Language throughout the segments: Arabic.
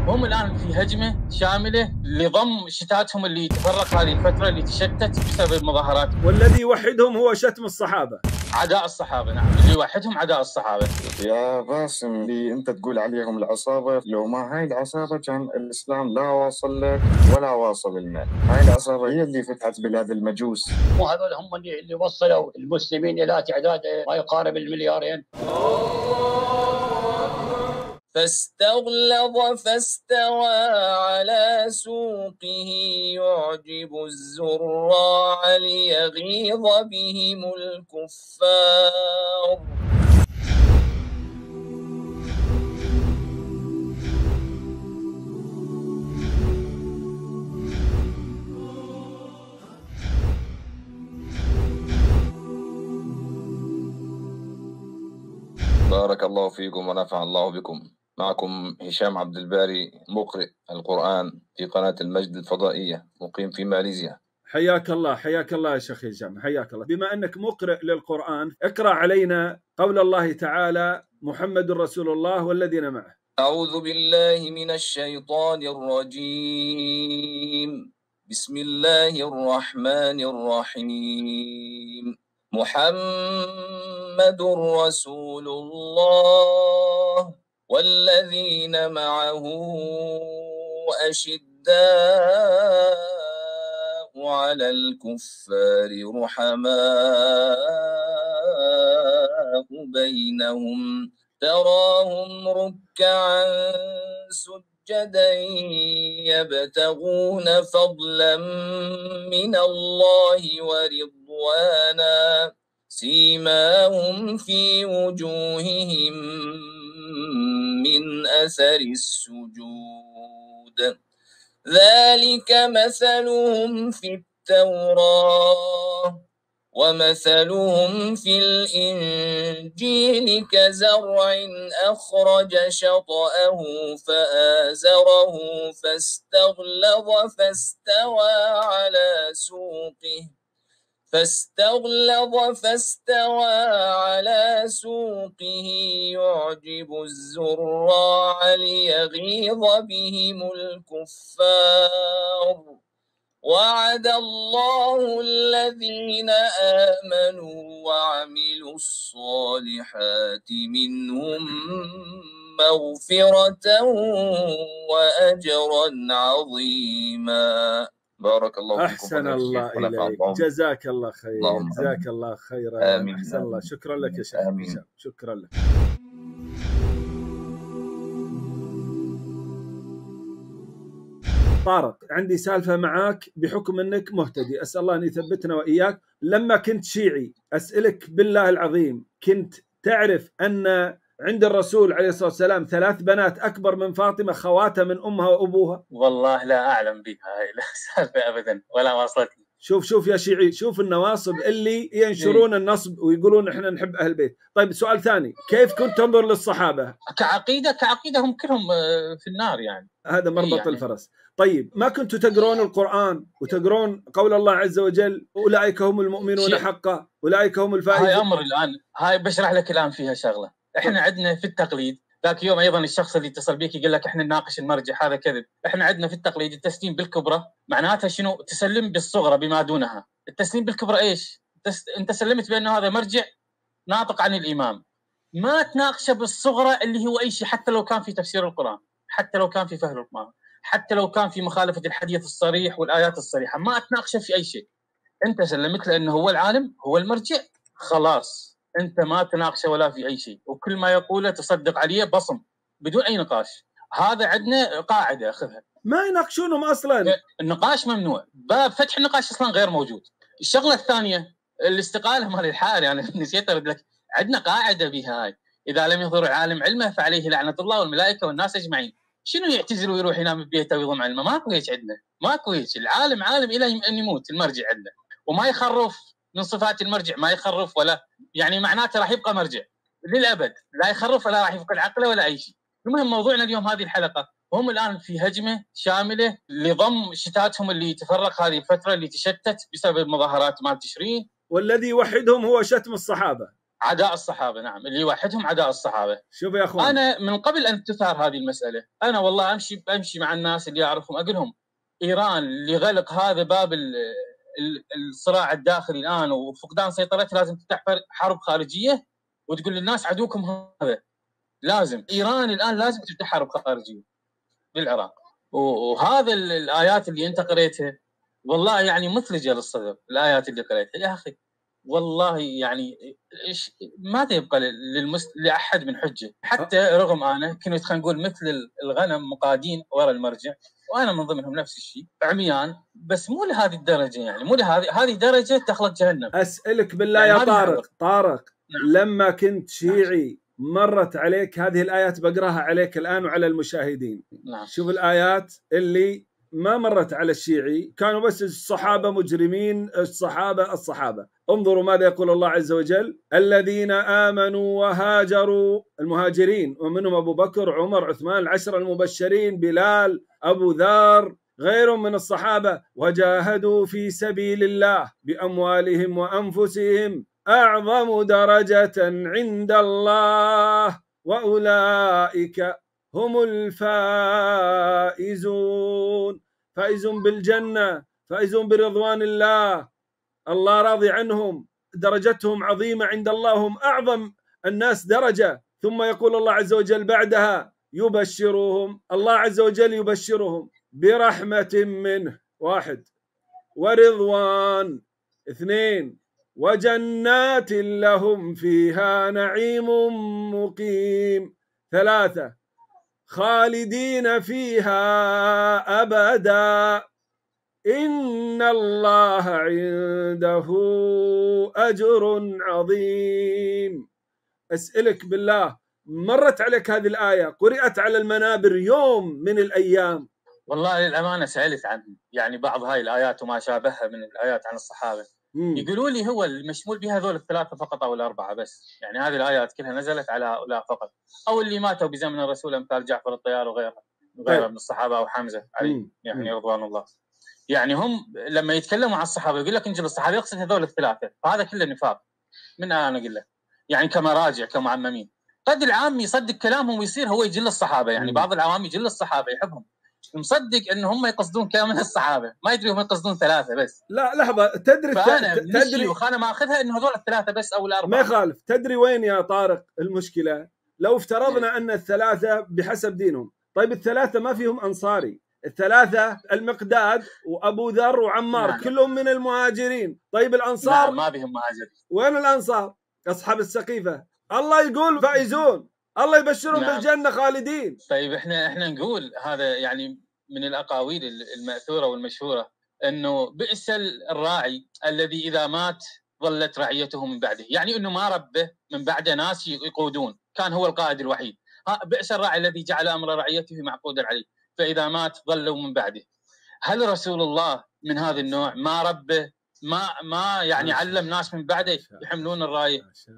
هم الآن في هجمة شاملة لضم شتاتهم اللي تفرق هذه الفترة، اللي تشتت بسبب المظاهرات. والذي يوحدهم هو شتم الصحابة، عداء الصحابة. نعم، اللي يوحدهم عداء الصحابة. يا باسم، اللي انت تقول عليهم العصابة، لو ما هاي العصابة كان الإسلام لا واصل لك ولا واصل لنا. هاي العصابة هي اللي فتحت بلاد المجوس، وهذول هم اللي وصلوا المسلمين إلى تعداد ما يقارب المليارين. فاستغلظ فاستوى على سوقه يعجب الزراع ليغيظ بهم الكفار. بارك الله فيكم ونفع الله بكم. معكم هشام عبد الباري، مقرئ القرآن في قناة المجد الفضائية، مقيم في ماليزيا. حياك الله، حياك الله يا شيخ هشام، حياك الله. بما أنك مقرئ للقرآن، اقرأ علينا قول الله تعالى: محمد رسول الله والذين معه. أعوذ بالله من الشيطان الرجيم. بسم الله الرحمن الرحيم. محمد رسول الله والذين معه أشداء على الكفار رحماء بينهم تراهم ركعا سجدا يبتغون فضلا من الله ورضوانا سيماهم في وجوههم من أثر السجود ذلك مثلهم في التوراة ومثلهم في الإنجيل كزرع أخرج شطأه فآزره فاستغلظ فاستوى على سوقه يعجب الزراع ليغيظ بهم الكفار. وعد الله الذين آمنوا وعملوا الصالحات منهم مغفرة وأجرا عظيما. بارك الله فيكم. أحسن الله إليك، جزاك الله خير، جزاك الله خيرا. آمين. أحسن الله، شكرا لك يا شيخ هشام، شكرا لك. طارق، عندي سالفة معاك بحكم أنك مهتدي، أسأل الله أن يثبتنا وإياك. لما كنت شيعي أسألك بالله العظيم، كنت تعرف أن عند الرسول عليه الصلاة والسلام 3 بنات أكبر من فاطمة، خواتها من أمها وأبوها؟ والله لا أعلم بها هاي السالفة أبدا، ولا واصلتني. شوف يا شيعي، شوف النواصب اللي ينشرون النصب ويقولون احنا نحب اهل البيت. طيب سؤال ثاني، كيف كنت تنظر للصحابه؟ كعقيده هم كلهم في النار يعني. هذا مربط يعني الفرس. طيب ما كنتوا تقرون القرآن وتقرون قول الله عز وجل: اولئك هم المؤمنون حقا اولئك هم الفائزون؟ هاي امر الان، هاي بشرح لك الان فيها شغله. احنا عندنا في التقليد، ذاك يوم ايضا الشخص اللي اتصل بيك يقول لك احنا نناقش المرجع، هذا كذب. احنا عندنا في التقليد التسليم بالكبرى معناتها شنو؟ تسلم بالصغرى بما دونها. التسليم بالكبرى ايش؟ انت سلمت بانه هذا مرجع ناطق عن الامام، ما تناقشه بالصغرى اللي هو اي شيء، حتى لو كان في تفسير القرآن، حتى لو كان في فهم القرآن، حتى لو كان في مخالفة الحديث الصريح والآيات الصريحة، ما تناقشه في أي شيء. أنت سلمت لأنه هو العالم، هو المرجع، خلاص أنت ما تناقشه ولا في أي شيء، وكل ما يقوله تصدق عليه بصم بدون أي نقاش. هذا عندنا قاعدة أخذها، ما يناقشونهم أصلا. النقاش ممنوع، باب فتح النقاش أصلا غير موجود. الشغلة الثانية الاستقالة مال الحال، يعني نسيت أرد لك، عندنا قاعدة بها هاي: إذا لم يظهر العالم علمه فعليه لعنة الله والملائكة والناس أجمعين. شنو يعتزل ويروح ينام ببيته ويضم علمه؟ ماكو هيك عندنا، ماكو هيك. العالم عالم إلى أن يموت، المرجع عندنا، وما يخرف من صفات المرجع، ما يخرف ولا يعني معناته راح يبقى مرجع للأبد، لا يخرف ولا راح يفقد عقله ولا أي شيء. المهم موضوعنا اليوم هذه الحلقة، هم الآن في هجمة شاملة لضم شتاتهم اللي تفرق هذه الفترة، اللي تشتت بسبب المظاهرات مال تشرين. والذي يوحدهم هو شتم الصحابة، عداء الصحابه، نعم، اللي يوحدهم عداء الصحابه. شوف يا اخوان، انا من قبل ان تثار هذه المساله، انا والله امشي مع الناس اللي اعرفهم، اقول لهم ايران لغلق هذا باب الصراع الداخلي الان وفقدان سيطرتها لازم تفتح حرب خارجيه وتقول للناس عدوكم هذا. لازم ايران الان لازم تفتح حرب خارجيه بالعراق. وهذا الايات اللي انت قريتها والله يعني مثلجه للصدر، الايات اللي قريتها يا اخي والله يعني ما يبقى لاحد من حجه. حتى رغم انا كنت خلينا نقول مثل الغنم مقادين وراء المرجع، وانا من ضمنهم نفس الشيء، عميان، بس مو لهذه الدرجه، يعني مو هذه درجه تخلق جهنم. اسالك بالله يعني يا طارق نعم. لما كنت شيعي مرت عليك هذه الايات، بقراها عليك الان وعلى المشاهدين. نعم. شوف الايات اللي ما مرت على الشيعي، كانوا بس الصحابه مجرمين، الصحابه. انظروا ماذا يقول الله عز وجل: الذين آمنوا وهاجروا، المهاجرين، ومنهم أبو بكر، عمر، عثمان، العشرة المبشرين، بلال، أبو ذر، غيرهم من الصحابة، وجاهدوا في سبيل الله بأموالهم وأنفسهم أعظم درجة عند الله وأولئك هم الفائزون. فائزون بالجنة، فائزون برضوان الله، الله راضي عنهم، درجتهم عظيمة عند الله، هم أعظم الناس درجة. ثم يقول الله عز وجل بعدها يبشرهم، الله عز وجل يبشرهم برحمة منه، 1، ورضوان، 2، وجنات لهم فيها نعيم مقيم، 3، خالدين فيها أبدا إن الله عنده أجر عظيم. أسألك بالله، مرت عليك هذه الآية، قرأت على المنابر يوم من الأيام؟ والله للأمانة سألت عنه، يعني بعض هاي الآيات وما شابهها من الآيات عن الصحابة. يقولوا لي هو المشمول بها هذول الثلاثة فقط أو الأربعة بس، يعني هذه الآيات كلها نزلت على هؤلاء فقط، أو اللي ماتوا بزمن الرسول أمثال جعفر الطيار وغيره من الصحابة، أو حمزة علي يعني رضوان الله. يعني هم لما يتكلموا عن الصحابة يقول لك انجيل الصحابة، يقصد هذول الثلاثة، فهذا كله نفاق من أنا أقول لك، يعني كمراجع كمعممين. قد العام يصدق كلامهم ويصير هو يجل الصحابة، يعني بعض العوام يجل الصحابة يحبهم، مصدق ان هم يقصدون كامل الصحابه، ما يدري هم يقصدون 3 بس. لا لحظه، تدري انا ما اخذها انه هذول ال3 بس او ال4. ما يخالف. تدري وين يا طارق المشكله؟ لو افترضنا ان ال3 بحسب دينهم، طيب ال3 ما فيهم انصاري، ال3 المقداد وابو ذر وعمار نعم. كلهم من المهاجرين. طيب الانصار نعم ما بهم مهاجرين. وين الانصار؟ اصحاب السقيفه. الله يقول فائزون، الله يبشرهم نعم. بالجنه خالدين. طيب احنا نقول هذا يعني من الاقاويل الماثوره والمشهوره، انه بئس الراعي الذي اذا مات ظلت رعيته من بعده، يعني انه ما ربه من بعده ناس يقودون، كان هو القائد الوحيد. بئس الراعي الذي جعل امر رعيته معقودا عليه، فاذا مات ظلوا من بعده. هل رسول الله من هذا النوع؟ ما ربه، ما يعني علم ناس من بعده يحملون الرايه،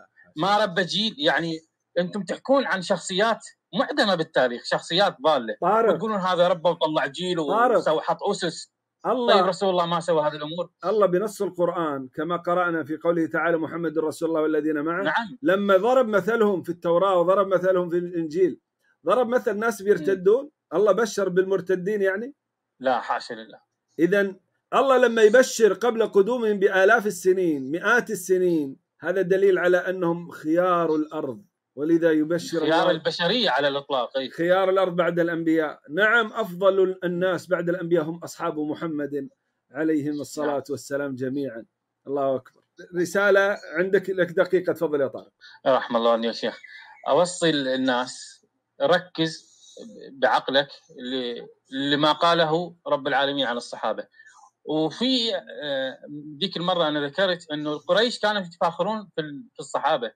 ما ربه جيل. يعني انتم تحكون عن شخصيات معدمه بالتاريخ، شخصيات ضاله، وتقولون هذا ربه وطلع جيل وسوى حط اسس. الله طيب رسول الله ما سوى هذه الامور. الله بنص القران كما قرانا في قوله تعالى محمد رسول الله والذين معه نعم. لما ضرب مثلهم في التوراه وضرب مثلهم في الانجيل، ضرب مثل ناس بيرتدون، الله بشر بالمرتدين يعني؟ لا حاشا لله. اذا الله لما يبشر قبل قدومهم بالاف السنين مئات السنين، هذا دليل على انهم خيار الارض، ولذا يبشر خيار البشريه على الاطلاق. خيار الارض بعد الانبياء. نعم افضل الناس بعد الانبياء هم اصحاب محمد عليهم الصلاه والسلام جميعا. الله اكبر. رساله عندك لك دقيقه، تفضل يا طارق. رحم الله عني يا شيخ. اوصي الناس ركز بعقلك لما قاله رب العالمين عن الصحابه. وفي ذيك المره انا ذكرت انه القريش كانوا يتفاخرون في الصحابه.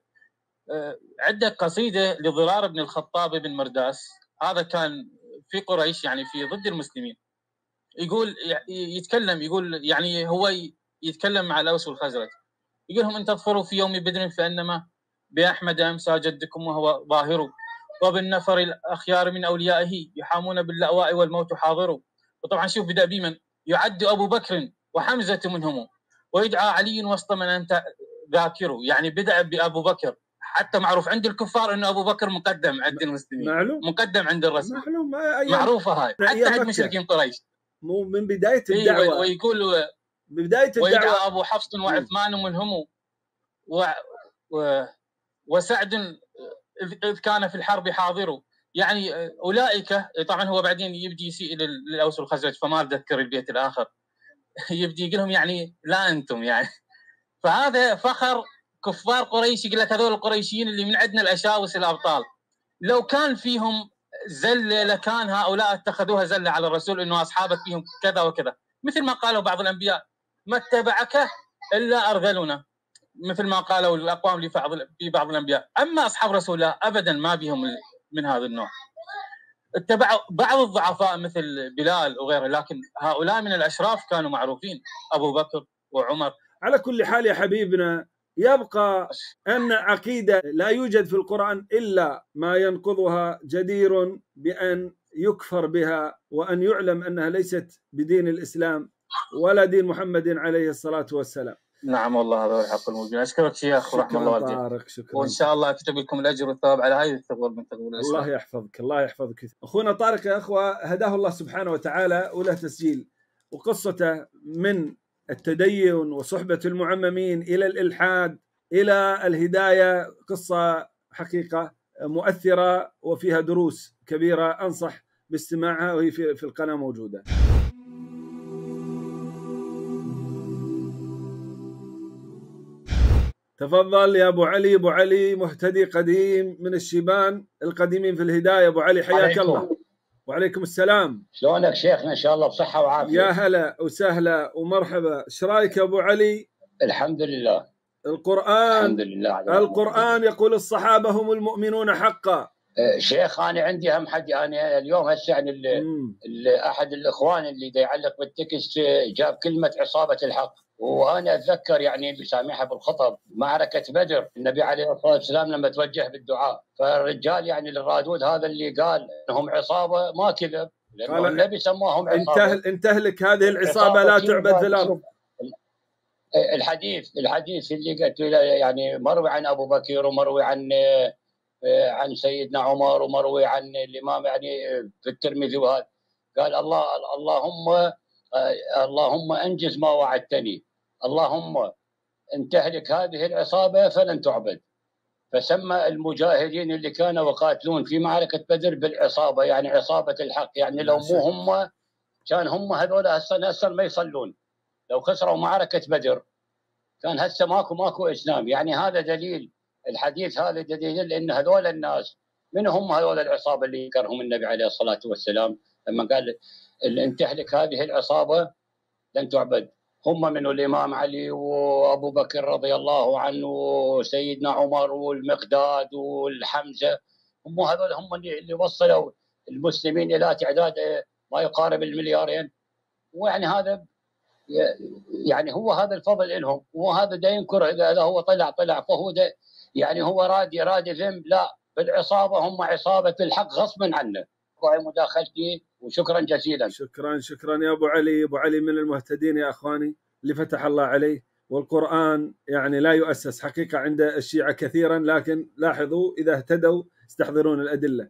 عندك قصيده لضرار بن الخطاب بن مرداس، هذا كان في قريش يعني في ضد المسلمين، يقول يتكلم، يقول يعني هو يتكلم مع الاوس والخزرج، يقول لهم ان تظفروا في يوم بدر فانما باحمد امسى جدكم وهو ظاهر، وبالنفر الاخيار من اوليائه يحامون باللأواء والموت حاضر. وطبعا شوف بدا بمن يعد ابو بكر وحمزه منهم، ويدعى علي وسط من انت ذاكره، يعني بدأ بأبو بكر، حتى معروف عند الكفار انه ابو بكر مقدم عند المسلمين، معلوم مقدم عند الرسول، معلوم معروفه هاي حتى عند مشركين قريش. مو من بدايه الدعوه ويقول ببدايه الدعوه ويدعى ابو حفص وعثمان منهم وسعد اذ كان في الحرب حاضر. يعني اولئك، طبعا هو بعدين يبدي يسيء للاوس والخزرج، فما اتذكر البيت الاخر يبدي يقول لهم يعني لا انتم يعني. فهذا فخر كفار قريش، يقول لك هذول القريشيين اللي من عندنا الاشاوس الابطال، لو كان فيهم زله لكان هؤلاء اتخذوها زله على الرسول، انه اصحابك فيهم كذا وكذا، مثل ما قالوا بعض الانبياء ما اتبعك الا ارذلنا، مثل ما قالوا الاقوام في بعض الانبياء. اما اصحاب رسول الله ابدا ما بهم من هذا النوع، اتبعوا بعض الضعفاء مثل بلال وغيره، لكن هؤلاء من الاشراف كانوا معروفين، ابو بكر وعمر. على كل حال يا حبيبنا، يبقى أن عقيدة لا يوجد في القرآن إلا ما ينقضها جدير بأن يكفر بها، وأن يعلم أنها ليست بدين الإسلام ولا دين محمد عليه الصلاة والسلام. نعم والله هذا هو الحق المبين. أشكرك شيخ ورحمة الله والجزاء، شكرا، وإن شاء الله أكتب لكم الأجر والثواب على هذه الثغور من ثغور الإسلام. الله يحفظك، الله يحفظك. أخونا طارق يا أخوة هداه الله سبحانه وتعالى وله تسجيل، وقصته من التدين وصحبة المعممين إلى الإلحاد إلى الهداية قصة حقيقة مؤثرة وفيها دروس كبيرة، أنصح باستماعها، وهي في القناة موجودة. تفضل يا أبو علي. أبو علي مهتدي قديم من الشيبان القديمين في الهداية. أبو علي حياك الله. وعليكم السلام. شلونك شيخنا؟ إن شاء الله بصحة وعافية. يا هلا وسهلا ومرحبا. ايش رايك يا أبو علي؟ الحمد لله. القرآن، الحمد لله. القرآن يقول الصحابة هم المؤمنون حقا. شيخ أنا عندي أهم حد، أنا اليوم هسه يعني أحد الإخوان اللي يعلق بالتكست جاب كلمة عصابة الحق، وأنا أتذكر يعني بسامحها بالخطب معركة بدر، النبي عليه الصلاة والسلام لما توجه بالدعاء، فالرجال يعني الرادود هذا اللي قال إنهم عصابة ما كذب، لأنه النبي سماهم عصابة. انتهلك هذه العصابة لا تعبد في الأرض. الحديث اللي قلت يعني مروي عن أبو بكر، ومروي عن سيدنا عمر، ومروي عن الإمام يعني في الترمذي، وهذا قال اللهم أنجز ما وعدتني، اللهم إن تهلك هذه العصابة فلن تعبد. فسمى المجاهدين اللي كانوا وقاتلون في معركة بدر بالعصابة، يعني عصابة الحق، يعني لو مو هم كان هم هذول هسه ما يصلون، لو خسروا معركة بدر كان هسه ماكو إسلام. يعني هذا دليل، الحديث هذا دليل لأن هذول الناس من هم هذول العصابة اللي ذكرهم النبي عليه الصلاة والسلام لما قال إن تهلك هذه العصابة لن تعبد. هم من الإمام علي وأبو بكر رضي الله عنه وسيدنا عمر والمقداد والحمزة، هم هذول هم اللي وصلوا المسلمين إلى تعداد ما يقارب المليارين. ويعني هذا يعني هو هذا الفضل لهم، وهذا دا ينكر إذا هو طلع فهو دا يعني هو رادي ذنب. لا، بالعصابة هم عصابة الحق غصبا عنه. وهي مداخلتي وشكرا جزيلا. شكرا يا أبو علي. أبو علي من المهتدين يا أخواني اللي فتح الله عليه. والقرآن يعني لا يؤسس حقيقة عند الشيعة كثيرا، لكن لاحظوا إذا اهتدوا يستحضرون الأدلة.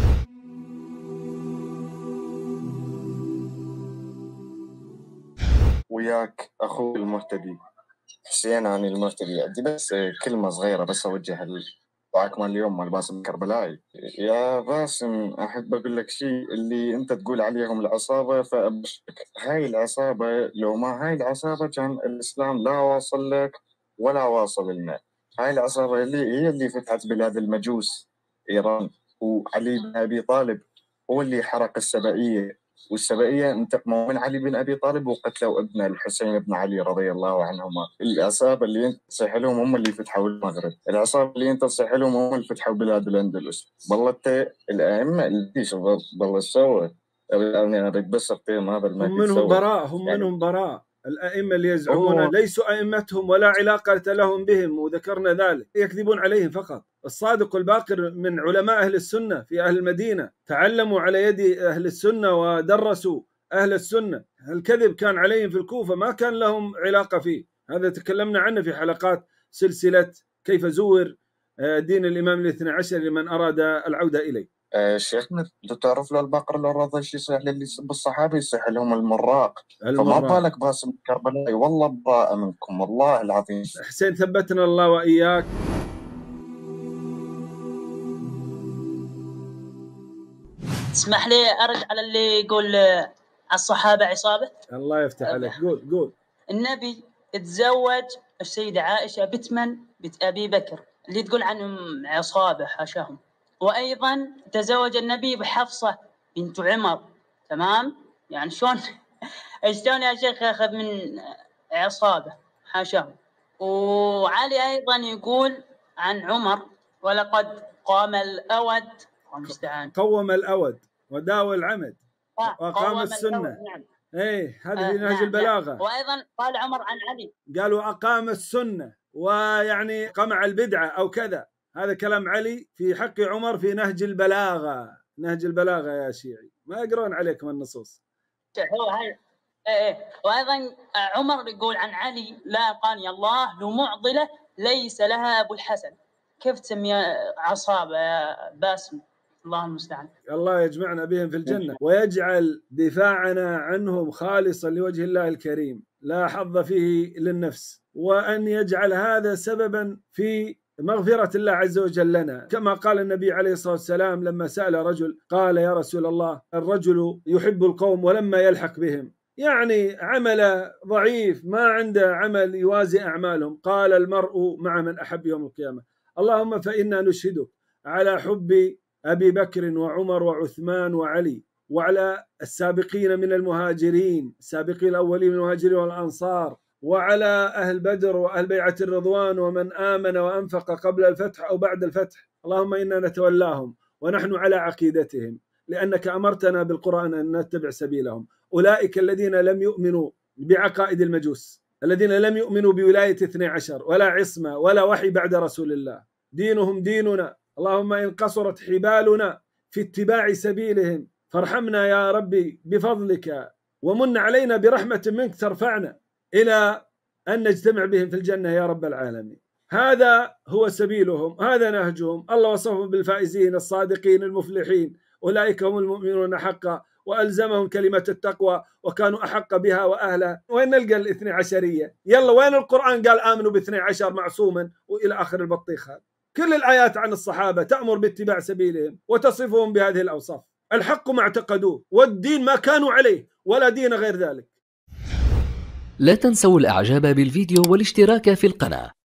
وياك أخوي المهتدي حسين عن المهتدي، عندي بس كلمة صغيرة بس أوجهها دعاك مال اليوم مال باسم الكربلائي. يا باسم أحب أقول لك شيء، اللي أنت تقول عليهم العصابة فأبشرك، هاي العصابة لو ما هاي العصابة كان الإسلام لا واصل لك ولا واصل لنا. هاي العصابة هي اللي فتحت بلاد المجوس إيران، وعلي بن أبي طالب هو اللي حرق السبائية، والسبائية انتقموا من علي بن أبي طالب وقتلوا ابن الحسين بن علي رضي الله عنهما. العصابة اللي انت تصيح لهم هم اللي فتحوا المغرب، العصابة اللي انت تصيح لهم هم اللي فتحوا بلاد الأندلس. بلت الأئمة اللي شو بالله سوى، أنا بس أقيم هذا المكان. هم منهم براء، هم يعني منهم براء. الأئمة اللي يزعمون ليسوا أئمتهم ولا علاقة لهم بهم، وذكرنا ذلك، يكذبون عليهم فقط. الصادق الباقر من علماء أهل السنة في أهل المدينة تعلموا على يد أهل السنة ودرسوا أهل السنة. الكذب كان عليهم في الكوفة، ما كان لهم علاقة فيه. هذا تكلمنا عنه في حلقات سلسلة كيف زور دين الإمام الاثنى عشر لمن أراد العودة إليه. شيخنا انت تعرف لو البقر لو رضى شي يصيح للي يسب الصحابه يصيح لهم المراق. فما بالك باسم الكربلائي. والله براءة منكم والله العظيم. حسين ثبتنا الله وإياك. اسمح لي أرد على اللي يقول الصحابة عصابة. الله يفتح عليك. قول. النبي تزوج السيدة عائشة بنت أبي بكر اللي تقول عنهم عصابة حاشاهم، وأيضا تزوج النبي بحفصة بنت عمر. تمام؟ يعني شلون يا شيخ أخذ من عصابة حاشاهم. وعلي أيضا يقول عن عمر ولقد قام الأود المستعان قوم الأود وداوى العمد وأقام السنة. نعم. ايه هذا في نهج البلاغة. نعم. وأيضا قال عمر عن علي قالوا أقام السنة ويعني قمع البدعة أو كذا. هذا كلام علي في حق عمر في نهج البلاغة. نهج البلاغة يا شيعي ما يقرون عليكم النصوص. هو هاي. وأيضا عمر يقول عن علي لا قاني الله لمعضلة ليس لها أبو الحسن. كيف تسمي عصابة يا باسم؟ الله المستعان. الله يجمعنا بهم في الجنة ويجعل دفاعنا عنهم خالصا لوجه الله الكريم لا حظ فيه للنفس، وأن يجعل هذا سببا في مغفرة الله عز وجل لنا، كما قال النبي عليه الصلاة والسلام لما سأل رجل قال يا رسول الله الرجل يحب القوم ولما يلحق بهم، يعني عمل ضعيف ما عنده عمل يوازي أعمالهم. قال المرء مع من أحب يوم القيامة. اللهم فإنا نشهدك على حب أبي بكر وعمر وعثمان وعلي وعلى السابقين من المهاجرين، السابقين الأولين من المهاجرين والأنصار، وعلى أهل بدر وأهل بيعة الرضوان ومن آمن وأنفق قبل الفتح أو بعد الفتح. اللهم إنا نتولاهم ونحن على عقيدتهم لأنك أمرتنا بالقرآن أن نتبع سبيلهم. أولئك الذين لم يؤمنوا بعقائد المجوس، الذين لم يؤمنوا بولاية 12 ولا عصمة ولا وحي بعد رسول الله. دينهم ديننا. اللهم إن قصرت حبالنا في اتباع سبيلهم فارحمنا يا ربي بفضلك ومن علينا برحمة منك ترفعنا إلى أن نجتمع بهم في الجنة يا رب العالمين. هذا هو سبيلهم، هذا نهجهم. الله وصفهم بالفائزين الصادقين المفلحين، أولئك هم المؤمنون حقا وألزمهم كلمة التقوى وكانوا أحق بها وأهلها. وين نلقى الاثني عشرية؟ يلا وين القرآن قال آمنوا باثني عشر معصوما وإلى آخر البطيخ هذا؟ كل الآيات عن الصحابة تأمر باتباع سبيلهم وتصفهم بهذه الأوصاف. الحق ما اعتقدوه والدين ما كانوا عليه ولا دين غير ذلك. لا تنسوا الإعجاب بالفيديو والاشتراك في القناة.